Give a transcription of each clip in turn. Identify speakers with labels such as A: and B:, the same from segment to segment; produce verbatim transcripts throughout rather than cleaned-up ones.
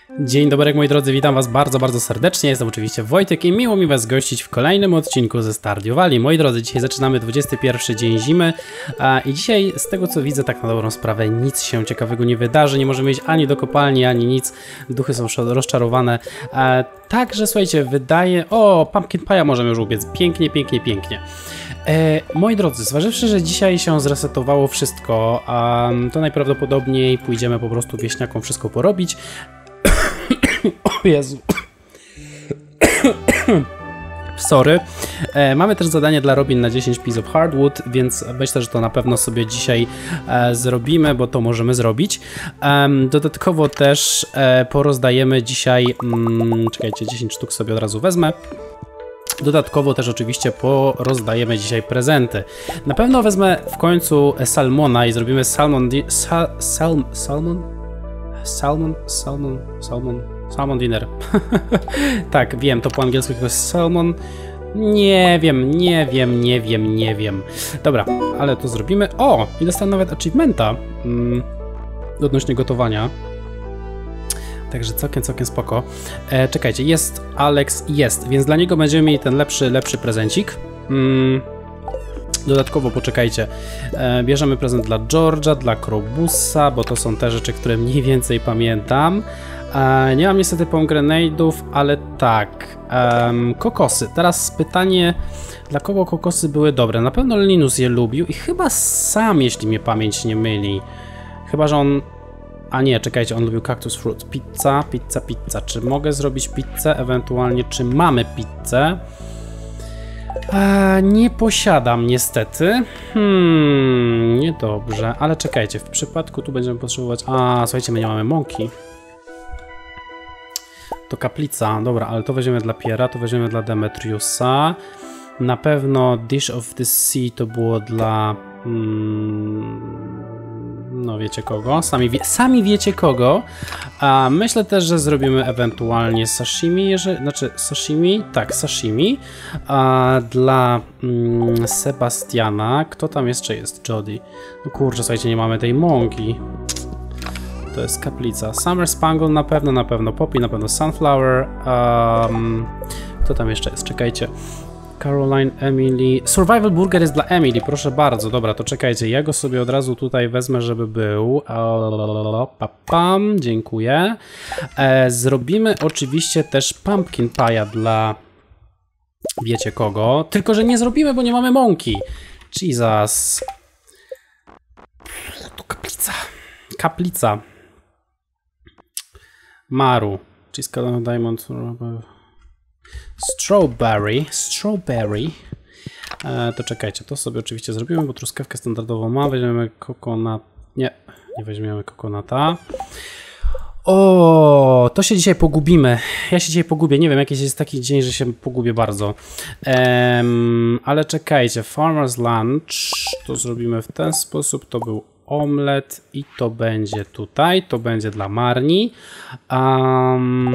A: Dzień dobry moi drodzy, witam was bardzo, bardzo serdecznie, jestem oczywiście Wojtek i miło mi was gościć w kolejnym odcinku ze Stardew Valley. Moi drodzy, dzisiaj zaczynamy dwudziesty pierwszy dzień zimy a, i dzisiaj z tego co widzę tak na dobrą sprawę nic się ciekawego nie wydarzy, nie możemy iść ani do kopalni, ani nic, duchy są rozczarowane. A, także słuchajcie, wydaje... O, Pumpkin Pie'a możemy już ubiec, pięknie, pięknie, pięknie. E, moi drodzy, zważywszy, że dzisiaj się zresetowało wszystko, a, to najprawdopodobniej pójdziemy po prostu wieśniakom wszystko porobić. O Jezu. Sorry. E, mamy też zadanie dla Robin na dziesięć piece of hardwood, więc myślę, że to na pewno sobie dzisiaj e, zrobimy, bo to możemy zrobić. E, dodatkowo też e, porozdajemy dzisiaj... Mm, czekajcie, dziesięć sztuk sobie od razu wezmę. Dodatkowo też oczywiście porozdajemy dzisiaj prezenty. Na pewno wezmę w końcu salmona i zrobimy salmon... Sal, sal, salmon? Salmon? Salmon? Salmon? Salmon dinner. Tak, wiem, to po angielsku jest salmon. Nie wiem, nie wiem, nie wiem, nie wiem. Dobra, ale to zrobimy. O! I dostanę nawet achievementa mm, odnośnie gotowania. Także całkiem, całkiem spoko. E, czekajcie, jest Alex, jest, więc dla niego będziemy mieli ten lepszy, lepszy prezencik. Mm. Dodatkowo poczekajcie, e, bierzemy prezent dla George'a, dla Krobusa, bo to są te rzeczy, które mniej więcej pamiętam. E, nie mam niestety pomegranate'ów, ale tak, e, kokosy. Teraz pytanie, dla kogo kokosy były dobre? Na pewno Linus je lubił i chyba sam, jeśli mnie pamięć nie myli. Chyba, że on... A nie, czekajcie, on lubił cactus fruit. Pizza, pizza, pizza. Czy mogę zrobić pizzę? Ewentualnie, czy mamy pizzę? A, nie posiadam niestety. Hmm, niedobrze, ale czekajcie, w przypadku tu będziemy potrzebować... A, słuchajcie, my nie mamy mąki. To kaplica, dobra, ale to weźmiemy dla Piera, to weźmiemy dla Demetriusa. Na pewno Dish of the Sea to było dla... Hmm, no wiecie kogo, sami, wie, sami wiecie kogo. A myślę też, że zrobimy ewentualnie sashimi, jeżeli, znaczy sashimi, tak, sashimi. A dla mm, Sebastiana, kto tam jeszcze jest? Jody. No kurczę, słuchajcie, nie mamy tej mąki. To jest kaplica. Summer Spangle na pewno, na pewno Poppy, na pewno Sunflower. Um, kto tam jeszcze jest? Czekajcie. Caroline, Emily... Survival Burger jest dla Emily, proszę bardzo. Dobra, to czekajcie, ja go sobie od razu tutaj wezmę, żeby był. Pam, dziękuję. E, zrobimy oczywiście też Pumpkin Pie'a dla... Wiecie kogo? Tylko, że nie zrobimy, bo nie mamy mąki. Jesus. To kaplica. Kaplica. Maru. Cheese Diamond... Strawberry, strawberry. E, to czekajcie, to sobie oczywiście zrobimy, bo truskawkę standardową ma. Weźmiemy kokonat. Nie, nie weźmiemy kokonata. O, to się dzisiaj pogubimy. Ja się dzisiaj pogubię. Nie wiem, jakiś jest taki dzień, że się pogubię bardzo. Um, ale czekajcie, Farmer's Lunch to zrobimy w ten sposób. To był omlet i to będzie tutaj. To będzie dla Marni. Um,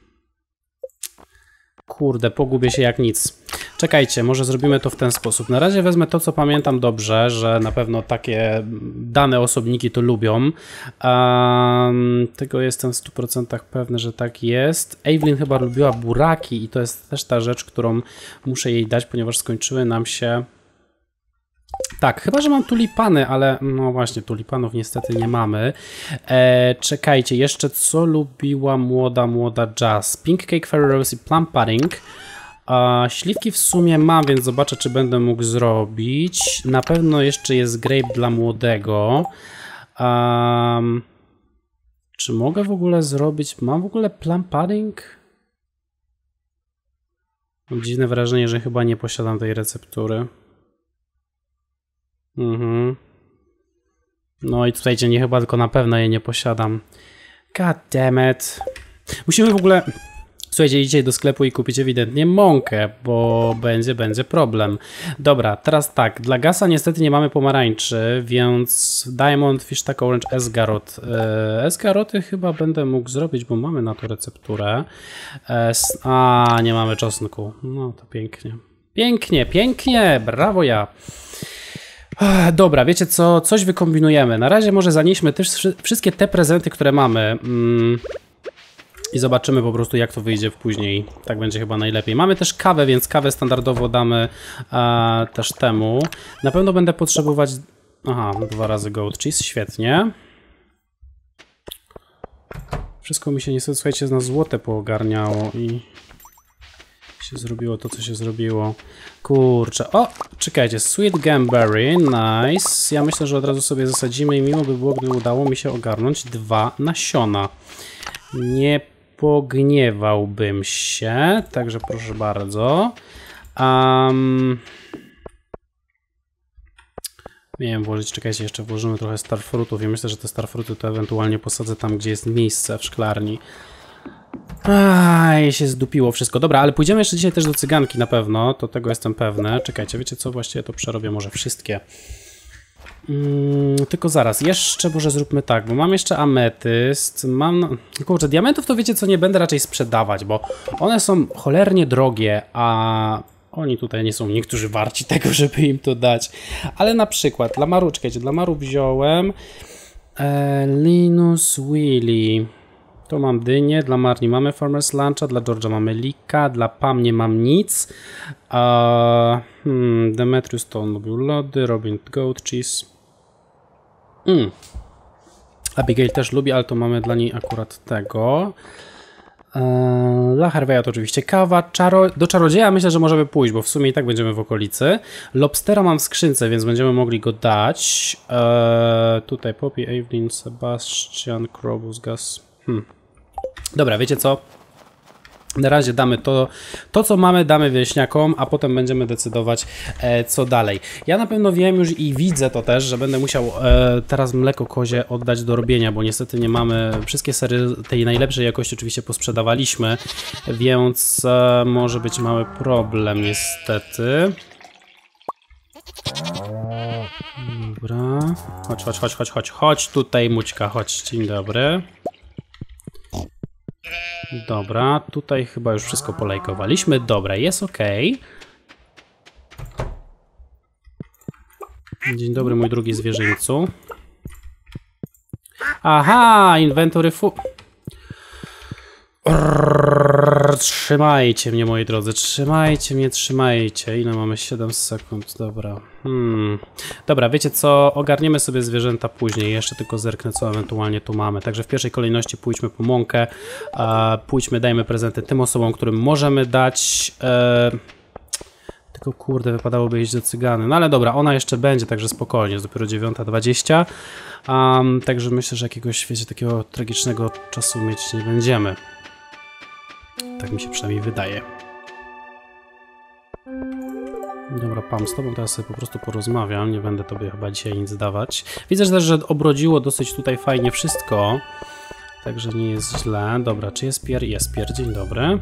A: Kurde, pogubię się jak nic. Czekajcie, może zrobimy to w ten sposób. Na razie wezmę to, co pamiętam dobrze, że na pewno takie dane osobniki to lubią. Um, tego jestem w stu procentach pewny, że tak jest. Evelyn chyba lubiła buraki i to jest też ta rzecz, którą muszę jej dać, ponieważ skończyły nam się... Tak, chyba, że mam tulipany, ale no właśnie, tulipanów niestety nie mamy. E, czekajcie, jeszcze co lubiła młoda, młoda Jazz? Pink Cake, Fairy Rose i Plum Pudding. E, śliwki w sumie mam, więc zobaczę, czy będę mógł zrobić. Na pewno jeszcze jest grape dla młodego. E, czy mogę w ogóle zrobić... Mam w ogóle Plum Pudding? Mam dziwne wrażenie, że chyba nie posiadam tej receptury. Mhm. No i tutaj nie chyba tylko na pewno je nie posiadam. God damn it. Musimy w ogóle... Słuchajcie, idźcie do sklepu i kupić ewidentnie mąkę, bo będzie, będzie problem. Dobra, teraz tak, dla Gasa niestety nie mamy pomarańczy, więc Diamond, Fish Tack, Orange, Esgarot. E, Esgaroty chyba będę mógł zrobić, bo mamy na to recepturę. Es, a, nie mamy czosnku. No to pięknie. Pięknie, pięknie, brawo ja. Dobra, wiecie co, coś wykombinujemy. Na razie może zanieśmy też wszystkie te prezenty, które mamy. Mm. I zobaczymy po prostu, jak to wyjdzie później. Tak będzie chyba najlepiej. Mamy też kawę, więc kawę standardowo damy e, też temu. Na pewno będę potrzebować... Aha, dwa razy goat cheese, świetnie. Wszystko mi się niestety, słuchajcie, na złote poogarniało i się zrobiło to, co się zrobiło. Kurczę, o, czekajcie, sweet gamberry, nice. Ja myślę, że od razu sobie zasadzimy i miło by było, gdyby udało mi się ogarnąć dwa nasiona. Nie pogniewałbym się, także proszę bardzo. Um, miałem włożyć, czekajcie, jeszcze włożymy trochę starfruitów i myślę, że te starfruity to ewentualnie posadzę tam, gdzie jest miejsce w szklarni. Aj, się zdupiło wszystko. Dobra, ale pójdziemy jeszcze dzisiaj też do cyganki na pewno, to tego jestem pewny. Czekajcie, wiecie co, właściwie to przerobię może wszystkie. Mm, tylko zaraz, jeszcze może zróbmy tak, bo mam jeszcze ametyst, mam... Kurczę, diamentów to wiecie co, nie będę raczej sprzedawać, bo one są cholernie drogie, a oni tutaj nie są niektórzy warci tego, żeby im to dać. Ale na przykład dla Maru, czekajcie, dla Maru wziąłem e, Linus Willy. Tu mam dynię, dla Marni mamy Farmer's Luncha, dla George'a mamy Lika, dla Pam nie mam nic. Uh, hmm, Demetrius to on lubił lody, Robin goat cheese. Mm. Abigail też lubi, ale to mamy dla niej akurat tego. Uh, dla Harveya to oczywiście kawa. Czaro... Do czarodzieja myślę, że możemy pójść, bo w sumie i tak będziemy w okolicy. Lobstera mam w skrzynce, więc będziemy mogli go dać. Uh, tutaj Poppy, Evelyn, Sebastian, Krobus, Gus. Hmm. Dobra, wiecie co? Na razie damy to, to co mamy, damy wieśniakom, a potem będziemy decydować, e, co dalej. Ja na pewno wiem już i widzę to też, że będę musiał e, teraz mleko kozie oddać do robienia, bo niestety nie mamy, wszystkie sery tej najlepszej jakości oczywiście posprzedawaliśmy, więc e, może być mały problem niestety. Dobra, chodź, chodź, chodź, chodź, chodź, chodź tutaj Mućka, chodź, dzień dobry. Dobra, tutaj chyba już wszystko polajkowaliśmy. Dobra, jest ok. Dzień dobry, mój drugi zwierzyńcu. Aha, inventory fu... Rrr, trzymajcie mnie, moi drodzy, trzymajcie mnie, trzymajcie. Ile mamy? siedem sekund, dobra. Hmm. Dobra, wiecie co, ogarniemy sobie zwierzęta później, jeszcze tylko zerknę, co ewentualnie tu mamy. Także w pierwszej kolejności pójdźmy po mąkę, e, pójdźmy, dajmy prezenty tym osobom, którym możemy dać. E, tylko kurde, wypadałoby iść do cygany. No ale dobra, ona jeszcze będzie, także spokojnie, jest dopiero dziewiąta dwadzieścia. Um, także myślę, że jakiegoś, wiecie, takiego tragicznego czasu mieć nie będziemy. Tak mi się przynajmniej wydaje. Dobra, Pam, z tobą teraz sobie po prostu porozmawiam. Nie będę tobie chyba dzisiaj nic dawać. Widzę też, że obrodziło dosyć tutaj fajnie wszystko. Także nie jest źle. Dobra, czy jest Pier? Jest Pier, dzień dobry.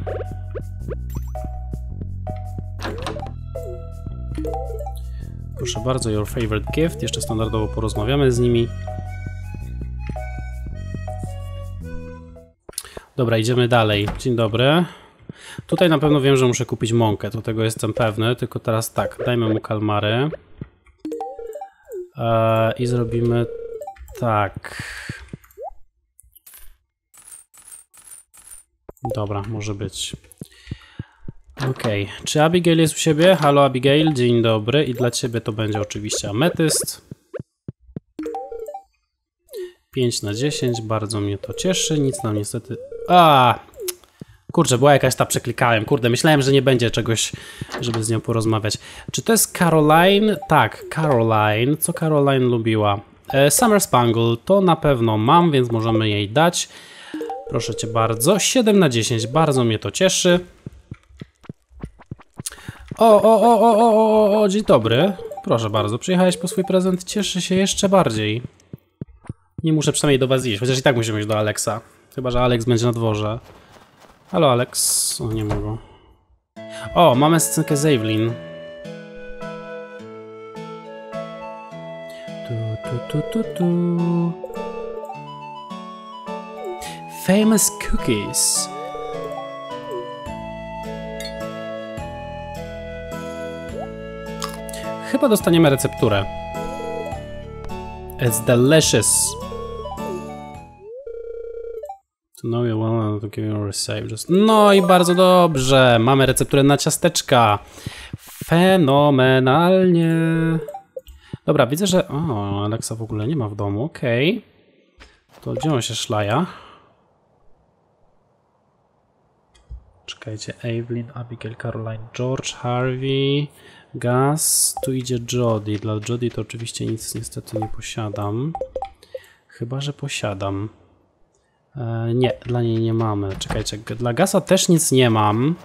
A: Proszę bardzo, your favorite gift. Jeszcze standardowo porozmawiamy z nimi. Dobra, idziemy dalej. Dzień dobry. Tutaj na pewno wiem, że muszę kupić mąkę, do tego jestem pewny, tylko teraz tak, dajmy mu kalmary. Eee, I zrobimy tak. Dobra, może być. Okej, okay. Czy Abigail jest u siebie? Halo Abigail, dzień dobry. I dla ciebie to będzie oczywiście ametyst. pięć na dziesięć, bardzo mnie to cieszy, nic nam niestety... A, kurczę, była jakaś ta, przeklikałem, kurde, myślałem, że nie będzie czegoś, żeby z nią porozmawiać. Czy to jest Caroline? Tak, Caroline. Co Caroline lubiła? E, Summer Spangle, to na pewno mam, więc możemy jej dać. Proszę cię bardzo, siedem na dziesięć, bardzo mnie to cieszy. O, o, o, o, o, o, o, dzień dobry. Proszę bardzo, przyjechałeś po swój prezent, cieszę się jeszcze bardziej. Nie muszę przynajmniej do was iść, chociaż i tak musimy iść do Alexa. Chyba że Alex będzie na dworze. Halo Alex. O, nie mogę. O, mamy scenkę z Evelyn. Tu, tu, tu, tu, tu. Famous cookies. Chyba dostaniemy recepturę. It's delicious. To know you well to give you receive just... No i bardzo dobrze. Mamy recepturę na ciasteczka. Fenomenalnie. Dobra, widzę, że... O, Alexa w ogóle nie ma w domu. Okej. Okay. To gdzie on się szlaja? Czekajcie. Evelyn, Abigail, Caroline, George, Harvey, Gus. Tu idzie Jody. Dla Jody to oczywiście nic niestety nie posiadam. Chyba że posiadam. E, nie, dla niej nie mamy. Czekajcie, dla Gusa też nic nie mam.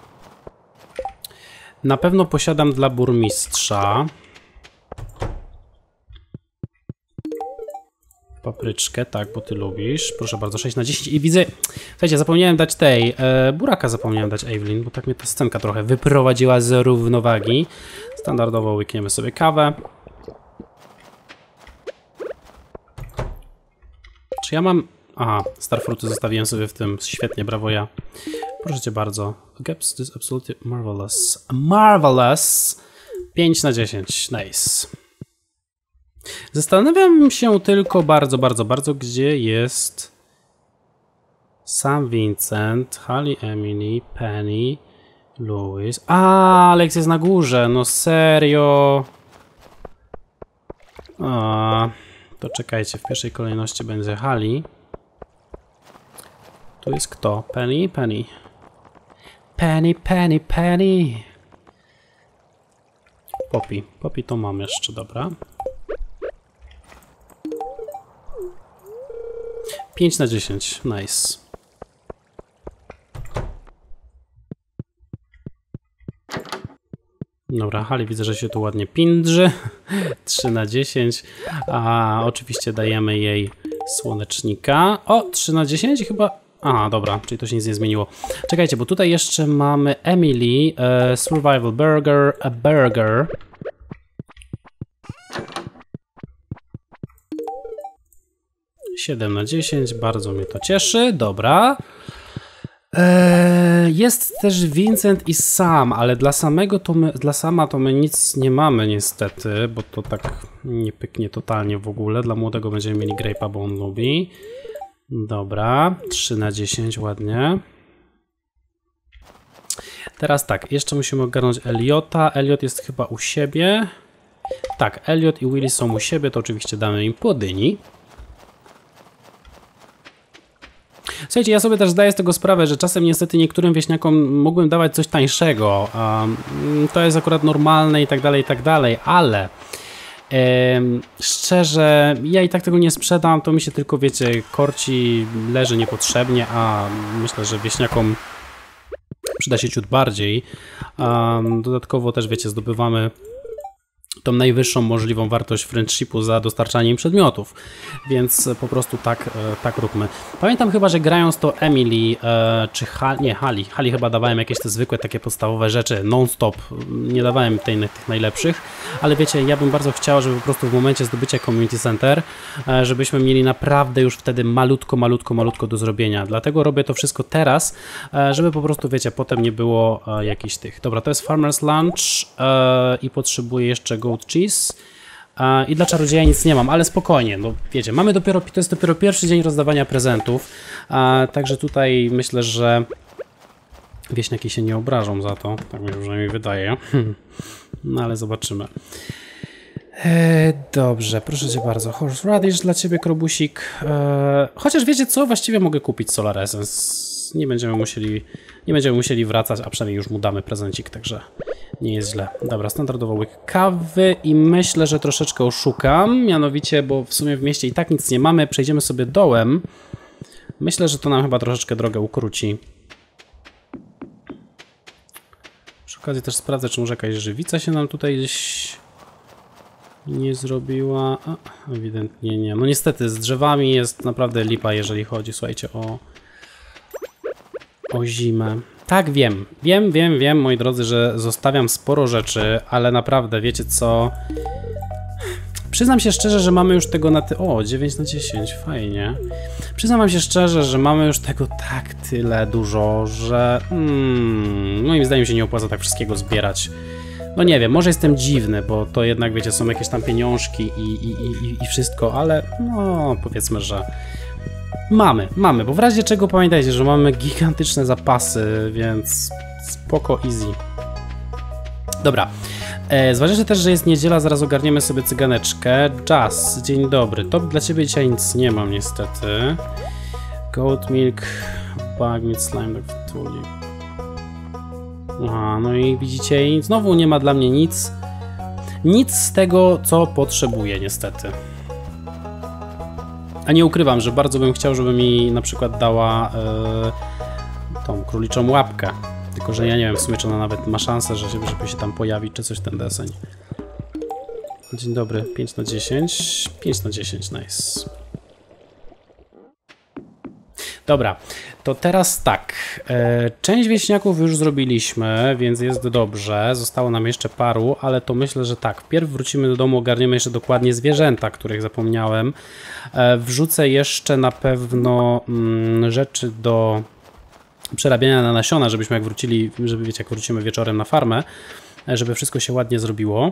A: Na pewno posiadam dla burmistrza. Papryczkę, tak, bo ty lubisz. Proszę bardzo, sześć na dziesięć i widzę... Słuchajcie, zapomniałem dać tej... E, buraka zapomniałem dać Evelyn, bo tak mnie ta scenka trochę wyprowadziła z równowagi. Standardowo łykniemy sobie kawę. Czy ja mam... Aha, Starfruity zostawiłem sobie w tym. Świetnie, brawo ja. Proszę cię bardzo. Gaps, this is absolutely marvelous. Marvelous! pięć na dziesięć. Nice. Zastanawiam się tylko bardzo, bardzo, bardzo, gdzie jest Sam Vincent, Holly, Emily, Penny, Louis. A, Alex jest na górze. No serio. A, to czekajcie, w pierwszej kolejności będzie Holly. Tu jest kto? Penny? Penny. Penny, Penny, Penny. Poppy. Poppy to mam jeszcze, dobra. pięć na dziesięć. Nice. Dobra, Holly widzę, że się tu ładnie pindrzy. trzy na dziesięć. A oczywiście dajemy jej słonecznika. O, trzy na dziesięć chyba... A, dobra, czyli to się nic nie zmieniło. Czekajcie, bo tutaj jeszcze mamy Emily, e, Survival Burger, a Burger. siedem na dziesięć, bardzo mnie to cieszy, dobra. E, jest też Vincent i Sam, ale dla samego to my, dla Sama to my nic nie mamy niestety, bo to tak nie pyknie totalnie w ogóle. Dla młodego będziemy mieli Grape'a, bo on lubi. Dobra, trzy na dziesięć, ładnie. Teraz tak, jeszcze musimy ogarnąć Eliota. Eliot jest chyba u siebie. Tak, Eliot i Willy są u siebie, to oczywiście damy im po dyni. Słuchajcie, ja sobie też zdaję z tego sprawę, że czasem niestety niektórym wieśniakom mógłbym dawać coś tańszego. Um, to jest akurat normalne i tak dalej, i tak dalej, ale... Ehm, szczerze, ja i tak tego nie sprzedam, to mi się tylko, wiecie, korci, leży niepotrzebnie, a myślę, że wieśniakom przyda się ciut bardziej. Um, dodatkowo też, wiecie, zdobywamy tą najwyższą możliwą wartość friendshipu za dostarczanie im przedmiotów, więc po prostu tak, tak róbmy. Pamiętam chyba, że grając to Emily, e, czy ha nie, Holly, Holly chyba dawałem jakieś te zwykłe takie podstawowe rzeczy, non-stop, nie dawałem tej, tych najlepszych, ale wiecie, ja bym bardzo chciał, żeby po prostu w momencie zdobycia Community Center, e, żebyśmy mieli naprawdę już wtedy malutko, malutko, malutko do zrobienia, dlatego robię to wszystko teraz, e, żeby po prostu, wiecie, potem nie było e, jakichś tych. Dobra, to jest Farmer's Lunch e, i potrzebuję jeszcze goat cheese. I dla czarodzieja nic nie mam, ale spokojnie, no wiecie, mamy dopiero, to jest dopiero pierwszy dzień rozdawania prezentów, także tutaj myślę, że wieśniaki się nie obrażą za to, tak mi przynajmniej wydaje, no ale zobaczymy. E, dobrze, proszę cię bardzo, horseradish dla ciebie, krobusik, e, chociaż wiecie co, właściwie mogę kupić Solar Essence, nie będziemy musieli, nie będziemy musieli wracać, a przynajmniej już mu damy prezencik, także nie jest źle. Dobra, standardowo łyk kawy i myślę, że troszeczkę oszukam, mianowicie, bo w sumie w mieście i tak nic nie mamy, przejdziemy sobie dołem. Myślę, że to nam chyba troszeczkę drogę ukróci. Przy okazji też sprawdzę, czy może jakaś żywica się nam tutaj gdzieś nie zrobiła. A, ewidentnie nie. No niestety, z drzewami jest naprawdę lipa, jeżeli chodzi, słuchajcie, o, o zimę. Tak, wiem, wiem, wiem, wiem, moi drodzy, że zostawiam sporo rzeczy, ale naprawdę, wiecie co? Przyznam się szczerze, że mamy już tego na ty... O, dziewięć na dziesięć, fajnie. Przyznam wam się szczerze, że mamy już tego tak tyle dużo, że... Hmm, moim zdaniem się nie opłaca tak wszystkiego zbierać. No nie wiem, może jestem dziwny, bo to jednak, wiecie, są jakieś tam pieniążki i, i, i, i wszystko, ale no, powiedzmy, że... Mamy, mamy, bo w razie czego pamiętajcie, że mamy gigantyczne zapasy, więc spoko, easy. Dobra, e, zważywszy też, że jest niedziela, zaraz ogarniemy sobie cyganeczkę. Jazz, dzień dobry, to dla ciebie dzisiaj nic nie mam niestety. Goat milk, bug meat slime, dog tulip. Aha, no i widzicie, znowu nie ma dla mnie nic. Nic z tego, co potrzebuję niestety. A nie ukrywam, że bardzo bym chciał, żeby mi na przykład dała yy, tą króliczą łapkę. Tylko że ja nie wiem w sumie, czy ona nawet ma szansę, że się, żeby się tam pojawić, czy coś ten deseń. Dzień dobry, pięć na dziesięć. pięć na dziesięć, nice. Dobra, to teraz tak. E, część wieśniaków już zrobiliśmy, więc jest dobrze. Zostało nam jeszcze paru, ale to myślę, że tak. Wpierw wrócimy do domu, ogarniemy jeszcze dokładnie zwierzęta, których zapomniałem. E, wrzucę jeszcze na pewno mm, rzeczy do przerabiania na nasiona, żebyśmy jak wrócili, żeby wiecie, jak wrócimy wieczorem na farmę, żeby wszystko się ładnie zrobiło.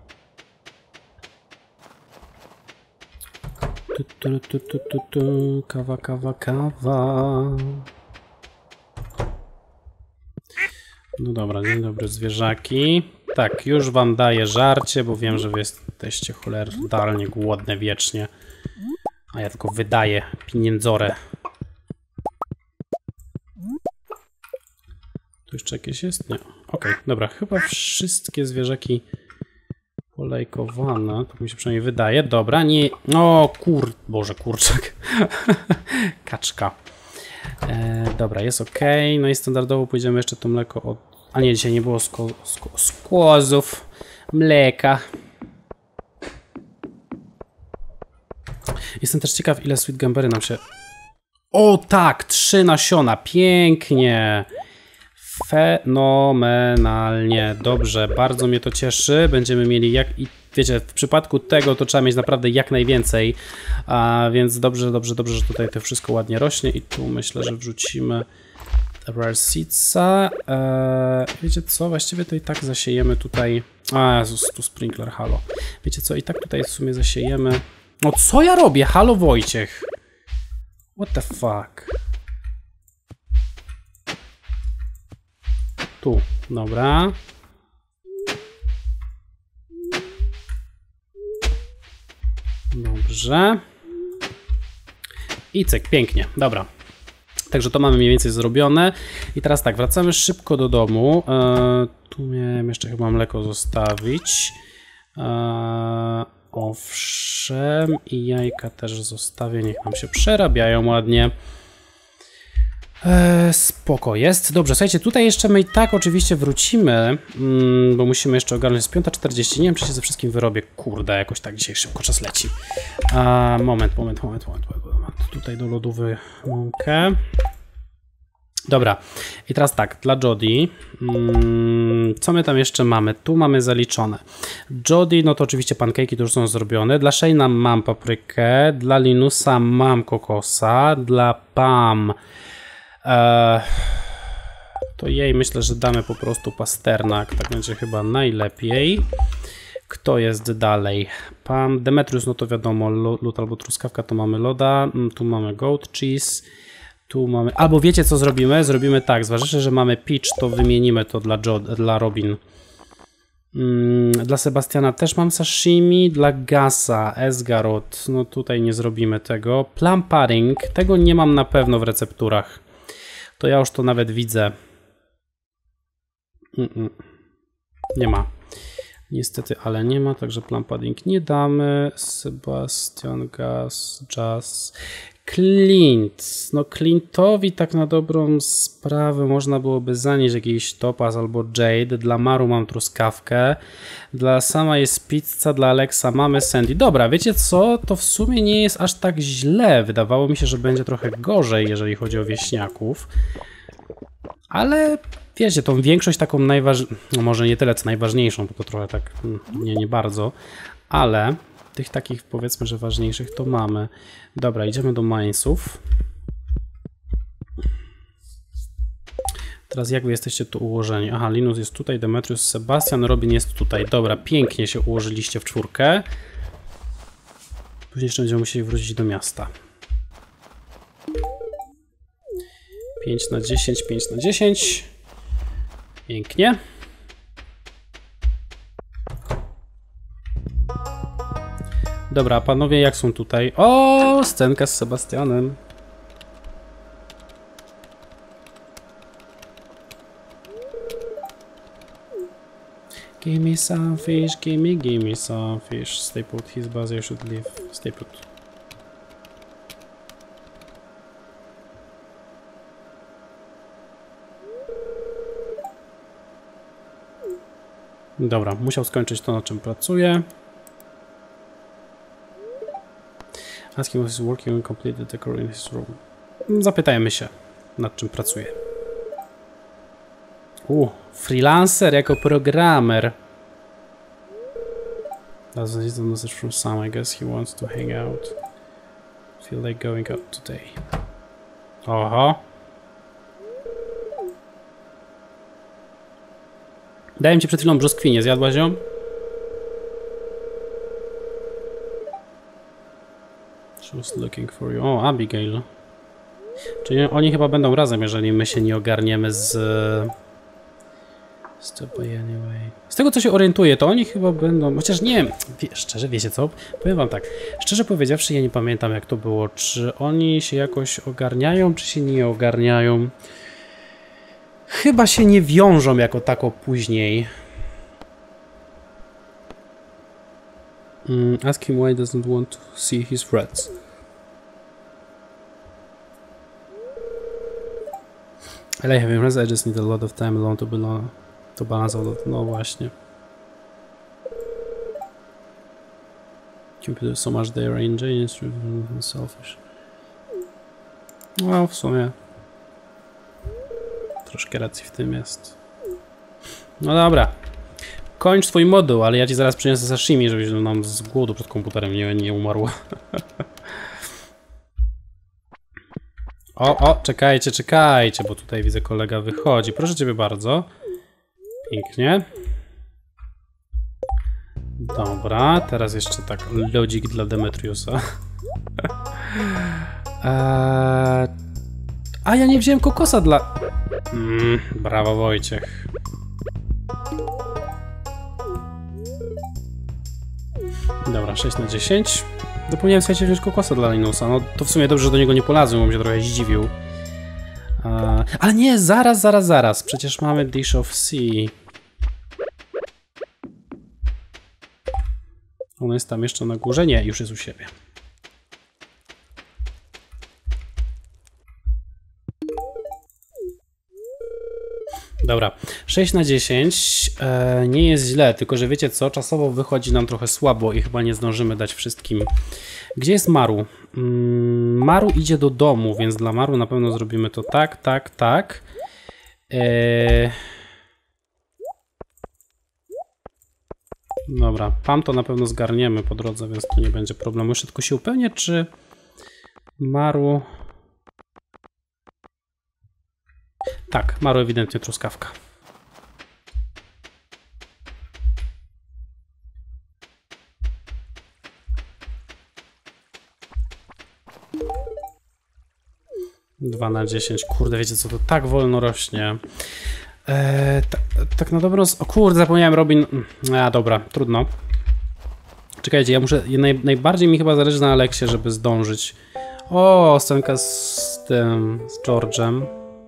A: Tu, tu, tu, tu, tu, tu. Kawa, kawa, kawa. No dobra, dzień dobry zwierzaki. Tak, już wam daję żarcie, bo wiem, że wy jesteście cholernie głodne wiecznie. A ja tylko wydaję pieniędzorę. Tu jeszcze jakieś jest? Nie. Okej, okay, dobra, chyba wszystkie zwierzaki polejkowane, to mi się przynajmniej wydaje. Dobra, nie... O, kur... Boże, kurczak. Kaczka. E, dobra, jest ok. No i standardowo pójdziemy jeszcze to mleko od... A nie, dzisiaj nie było sko... sko... skłozów mleka. Jestem też ciekaw, ile sweet gambery nam się... O tak, trzy nasiona, pięknie. Fenomenalnie, dobrze, bardzo mnie to cieszy. Będziemy mieli jak i wiecie, w przypadku tego to trzeba mieć naprawdę jak najwięcej, a więc dobrze, dobrze, dobrze, że tutaj to wszystko ładnie rośnie i tu myślę, że wrzucimy rare seedsa. Eee, wiecie co, właściwie to i tak zasiejemy tutaj. A Jezus, tu sprinkler, halo. Wiecie co, i tak tutaj w sumie zasiejemy. No co ja robię? Halo Wojciech. What the fuck? Tu, dobra. Dobrze. I cyk, pięknie, dobra. Także to mamy mniej więcej zrobione. I teraz tak, wracamy szybko do domu. Eee, tu miałem jeszcze chyba mleko zostawić. Eee, owszem, i jajka też zostawię, niech nam się przerabiają ładnie. Eee, spoko jest. Dobrze, słuchajcie, tutaj jeszcze my i tak oczywiście wrócimy, mm, bo musimy jeszcze ogarnąć. Jest piąta czterdzieści. Nie wiem, czy się ze wszystkim wyrobię. Kurde, jakoś tak dzisiaj szybko czas leci. Eee, moment, moment, moment, moment, moment. Tutaj do lodówy mąkę. Dobra, i teraz tak, dla Jody, mm, co my tam jeszcze mamy? Tu mamy zaliczone. Jody, no to oczywiście pankejki to już są zrobione. Dla Shane'a mam paprykę, dla Linusa mam kokosa, dla Pam e, to jej myślę, że damy po prostu pasternak, tak będzie chyba najlepiej. Kto jest dalej? Pam, Demetrius, no to wiadomo, lód albo truskawka to mamy loda, tu mamy goat cheese. Tu mamy... Albo wiecie co zrobimy? Zrobimy tak, zważywszy, że mamy peach, to wymienimy to dla, jo... dla Robin. Mm, dla Sebastiana też mam sashimi, dla Gasa, Esgarot, no tutaj nie zrobimy tego. Plum pudding, tego nie mam na pewno w recepturach. To ja już to nawet widzę. Mm -mm. Nie ma. Niestety, ale nie ma, także plum pudding nie damy. Sebastian, Gas, Jazz... Clint, no Clintowi tak na dobrą sprawę można byłoby zanieść jakiś topaz albo jade. Dla Maru mam truskawkę, dla Sama jest pizza, dla Alexa mamy Sandy. Dobra, wiecie co, to w sumie nie jest aż tak źle. Wydawało mi się, że będzie trochę gorzej, jeżeli chodzi o wieśniaków, ale wiecie, tą większość taką najważniejszą, no może nie tyle co najważniejszą, bo to trochę tak nie, nie bardzo, ale tych takich powiedzmy, że ważniejszych to mamy. Dobra, idziemy do minesów. Teraz jak wy jesteście tu ułożeni? Aha, Linus jest tutaj, Demetrius, Sebastian, Robin jest tutaj. Dobra, pięknie się ułożyliście w czwórkę. Później jeszcze będziemy musieli wrócić do miasta. pięć na dziesięć, pięć na dziesięć. Pięknie. Dobra, panowie, jak są tutaj? O, scenka z Sebastianem. Give me some fish, give me, give me some fish. Stay put, his buzz, you should leave. Stay put. Dobra, musiał skończyć to, na czym pracuje. Ask him if he's working on complete the decor in his room. Zapytajmy się, nad czym pracuje. U, freelancer jako programer. That's a message from Sam. I guess he wants to hang out. Feel like going out today. Oho. Dałem ci przed chwilą brzoskwinię, zjadłaś ją? She was looking for you. O, Abigail. Czyli oni chyba będą razem, jeżeli my się nie ogarniemy z... Stop by anyway. Z tego, co się orientuję, to oni chyba będą... Chociaż nie wiem, szczerze, wiecie co? Powiem wam tak. Szczerze powiedziawszy, ja nie pamiętam, jak to było. Czy oni się jakoś ogarniają, czy się nie ogarniają? Chyba się nie wiążą jako tako później. Mm, ask him why he doesn't want to see his friends. I like having friends, I just need a lot of time alone to belong, to balance all of... No właśnie. Computer so much they are ingenious and selfish. No, w sumie troszkę racji w tym jest. No dobra. Kończ twój moduł, ale ja ci zaraz przyniosę sashimi, żebyś nam z głodu przed komputerem nie, nie umarła. O, o, czekajcie, czekajcie, bo tutaj widzę, kolega wychodzi. Proszę ciebie bardzo. Pięknie. Dobra, teraz jeszcze tak lodzik dla Demetriusa. eee, a ja nie wziąłem kokosa dla... Mm, brawo, Wojciech. Dobra, sześć na dziesięć. Zapomniałem sobie wziąć kokosa dla Linusa. No to w sumie dobrze, że do niego nie polazłem, bo mnie trochę zdziwił. Eee, ale nie, zaraz, zaraz, zaraz. Przecież mamy Dish of Sea. On jest tam jeszcze na górze? Nie, już jest u siebie. Dobra, sześć na dziesięć e, nie jest źle, tylko że wiecie co, czasowo wychodzi nam trochę słabo i chyba nie zdążymy dać wszystkim. Gdzie jest Maru? Mm, Maru idzie do domu, więc dla Maru na pewno zrobimy to tak, tak, tak. E... Dobra, Pam to na pewno zgarniemy po drodze, więc to nie będzie problemu. Jeszcze tylko się upewnię, czy Maru... Tak, Maru ewidentnie truskawka. dwa na dziesięć. Kurde, wiecie co, to tak wolno rośnie. Eee, tak, tak na dobrą... O kurde, zapomniałem Robin... A dobra, trudno. Czekajcie, ja muszę... Naj, najbardziej mi chyba zależy na Aleksie, żeby zdążyć. O, scenka z tym... z George'em.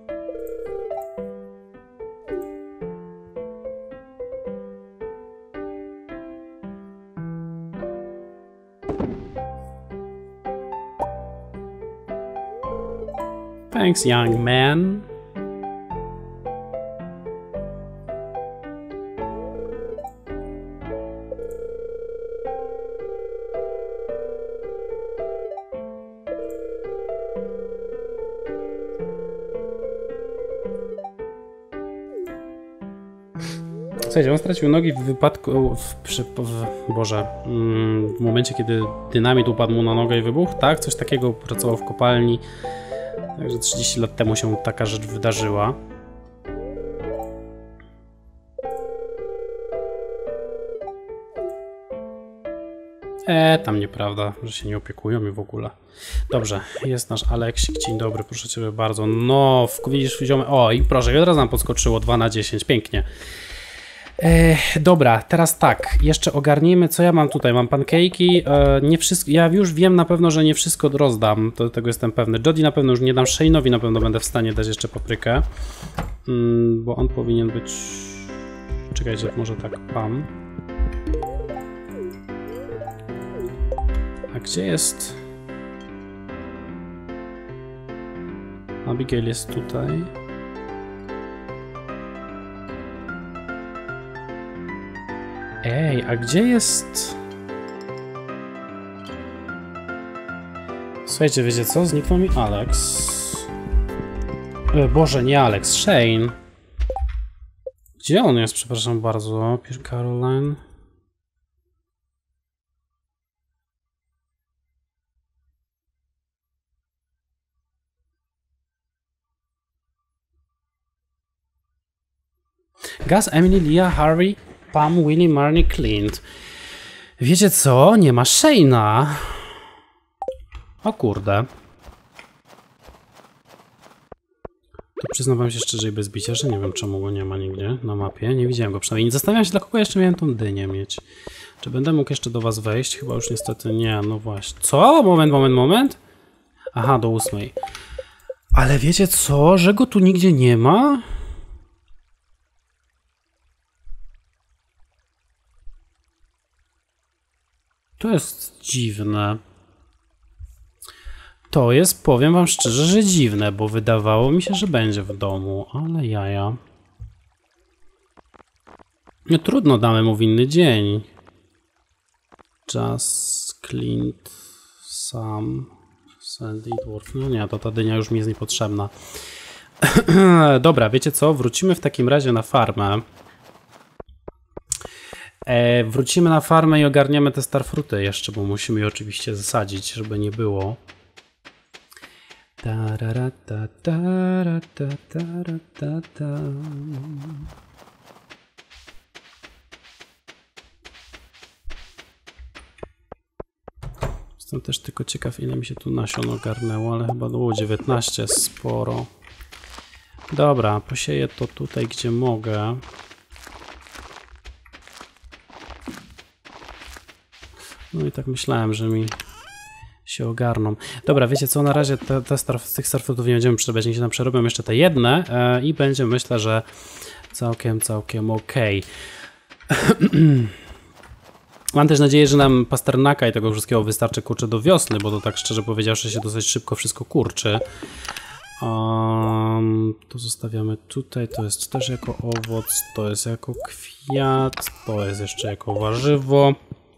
A: Thanks, young man. Słuchajcie, on stracił nogi w wypadku, w, przy, w, Boże, w momencie, kiedy dynamit upadł mu na nogę i wybuchł, tak? Coś takiego, pracował w kopalni. Także trzydzieści lat temu się taka rzecz wydarzyła. E, tam nieprawda, że się nie opiekują mi w ogóle. Dobrze, jest nasz Aleksik, dzień dobry, proszę ciebie bardzo. No, widzisz, ziomy. O, i proszę, od razu nam podskoczyło dwa na dziesięć, pięknie. E, dobra, teraz tak, jeszcze ogarnijmy, co ja mam tutaj. Mam pankejki, e, nie wszystko, ja już wiem na pewno, że nie wszystko rozdam, do tego jestem pewny. Jody na pewno już nie dam, Shane'owi na pewno będę w stanie dać jeszcze paprykę, mm, bo on powinien być... Czekajcie, może tak, pam. A gdzie jest... Abigail jest tutaj. Ej, a gdzie jest... Słuchajcie, wiecie co? Zniknął mi Alex. E, Boże, nie Alex, Shane. Gdzie on jest? Przepraszam bardzo. Pierre Caroline. Gus, Emily, Leah, Harvey, Pam, Willie, Marnie, Clint. Wiecie co? Nie ma Shane'a. O kurde. To przyznam wam się szczerze i bez bicia, że nie wiem czemu go nie ma nigdzie na mapie. Nie widziałem go przynajmniej. Nie zastanawiam się, dla kogo jeszcze miałem tą dynię mieć. Czy będę mógł jeszcze do was wejść? Chyba już niestety nie. No właśnie. Co? Moment, moment, moment. Aha, do ósmej. Ale wiecie co? Że go tu nigdzie nie ma? To jest dziwne. To jest, powiem wam szczerze, że dziwne, bo wydawało mi się, że będzie w domu, ale jaja. No trudno, damy mu w inny dzień. Just Clint, Sam, Sandy, Dwarf. No nie, to ta dynia już mi jest niepotrzebna. Dobra, wiecie co? Wrócimy w takim razie na farmę. E, wrócimy na farmę i ogarniemy te starfruty jeszcze, bo musimy je oczywiście zasadzić, żeby nie było. Jestem też tylko ciekaw, ile mi się tu nasion ogarnęło, ale chyba było dziewiętnaście, sporo. Dobra, posieję to tutaj, gdzie mogę. No i tak myślałem, że mi się ogarną. Dobra, wiecie co, na razie te, te star, z tych starfrutów nie będziemy przerabiać, niech się nam przerobią jeszcze te jedne e, i będzie, myślę, że całkiem, całkiem okej. Mam też nadzieję, że nam pasternaka i tego wszystkiego wystarczy, kurczę, do wiosny, bo to tak szczerze powiedziawszy się dosyć szybko wszystko kurczy. Um, to zostawiamy tutaj, to jest też jako owoc, to jest jako kwiat, to jest jeszcze jako warzywo.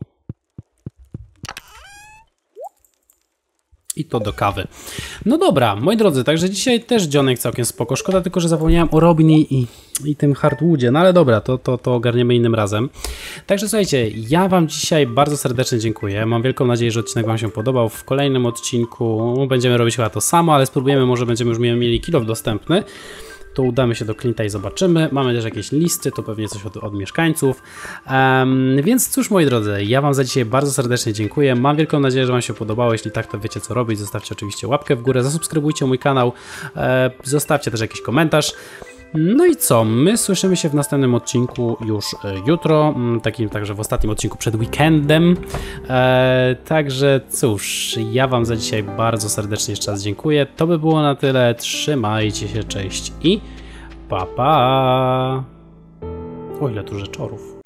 A: I to do kawy. No dobra, moi drodzy, także dzisiaj też dzionek całkiem spoko. Szkoda tylko, że zapomniałem o Robinie i, i tym Hardwoodzie. No ale dobra, to, to, to ogarniemy innym razem. Także słuchajcie, ja wam dzisiaj bardzo serdecznie dziękuję. Mam wielką nadzieję, że odcinek wam się podobał. W kolejnym odcinku będziemy robić chyba to samo, ale spróbujemy, może będziemy już mieli kill off dostępny. To udamy się do Clinta i zobaczymy. Mamy też jakieś listy, to pewnie coś od, od mieszkańców. Um, więc cóż, moi drodzy, ja wam za dzisiaj bardzo serdecznie dziękuję. Mam wielką nadzieję, że wam się podobało. Jeśli tak, to wiecie co robić. Zostawcie oczywiście łapkę w górę, zasubskrybujcie mój kanał, e, zostawcie też jakiś komentarz. No i co? My słyszymy się w następnym odcinku już jutro, takim także w ostatnim odcinku przed weekendem. E, także cóż, ja wam za dzisiaj bardzo serdecznie jeszcze raz dziękuję. To by było na tyle. Trzymajcie się, cześć i pa pa! O ile tu rzeczorów.